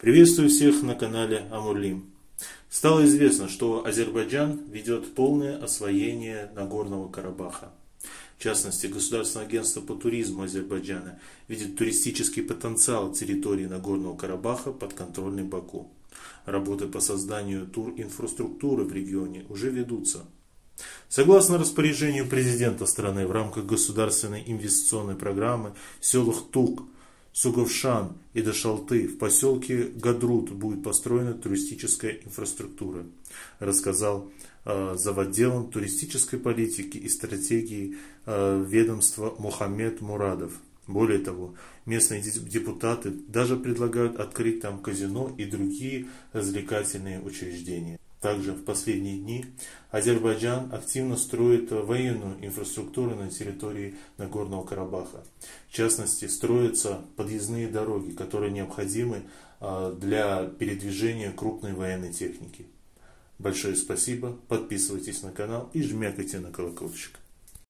Приветствую всех на канале Амурлим. Стало известно, что Азербайджан ведет полное освоение Нагорного Карабаха. В частности, Государственное агентство по туризму Азербайджана видит туристический потенциал территории Нагорного Карабаха подконтрольной Баку. Работы по созданию туринфраструктуры в регионе уже ведутся. Согласно распоряжению президента страны в рамках государственной инвестиционной программы в селах Тук, Суговшан и Дашалты в поселке Гадрут будет построена туристическая инфраструктура, рассказал завотделом туристической политики и стратегии ведомства Мухаммед Мурадов. Более того, местные депутаты даже предлагают открыть там казино и другие развлекательные учреждения. Также в последние дни Азербайджан активно строит военную инфраструктуру на территории Нагорного Карабаха. В частности, строятся подъездные дороги, которые необходимы для передвижения крупной военной техники. Большое спасибо, подписывайтесь на канал и жмякайте на колокольчик.